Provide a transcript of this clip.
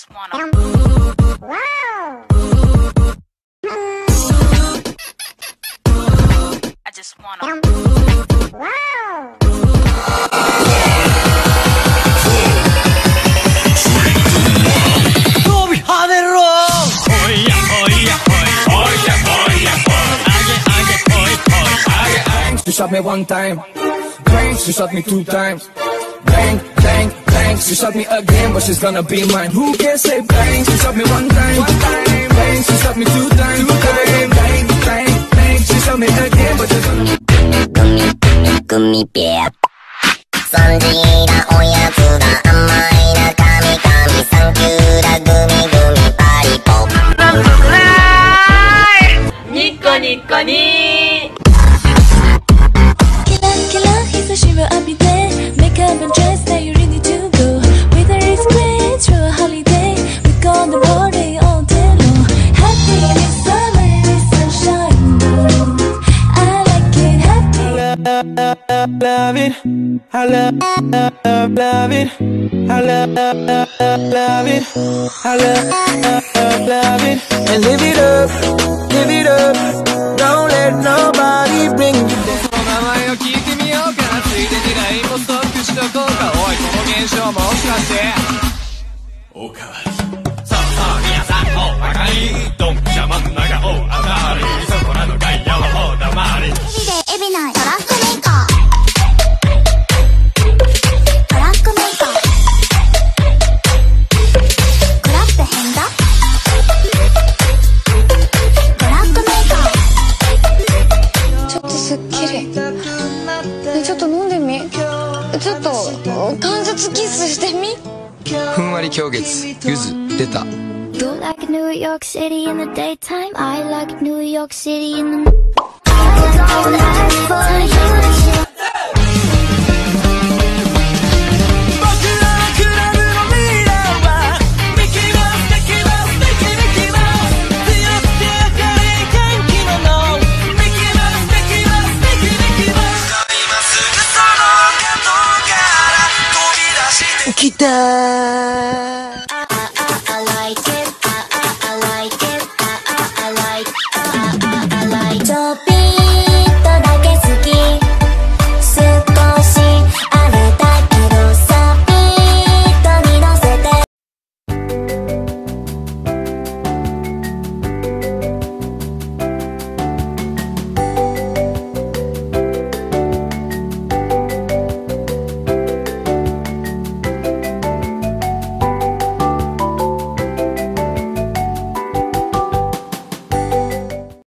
just wanna. I just wanna.飛び跳ねろ。おいやおいやおい。おいやおいやおい。あげあげおいおい。あげあげ。 She shot me one time. Bang, she shot me two times. Bang, bang, bang. She shot me again, but she's gonna be mine. Who can say bang? She shot me one time. Bang, she shot me two times. Bang, bang, bang, bang. She shot me again, but she's gonna. Gummy bear. サンジーだおやつだ甘いなカミカミサンキューだグミグミパリポニコニコにキラキラ日差しを浴びて Make up and dress now you ready to go With a wrist great through a holiday We gonna party all day long Happy this summer is sunshine I like it happy Love it, I love it, I love it, I love it, and live it up, don't let nobody bring you down. その名前を聞いてみようかなついでに LINE もストックしとこうかおいこの現象もしかしておかわりさあ皆さんお分かりドンピシャ真ん中お当たりそこらの外野はお黙り海でエビないトラックメーカートラックメーカークラって変だトラックメーカーちょっとすっきりねちょっと飲んでみちょっと関節キスしてみふんわり狂月ゆず出た You like New York City in the daytime I like New York City in the 来た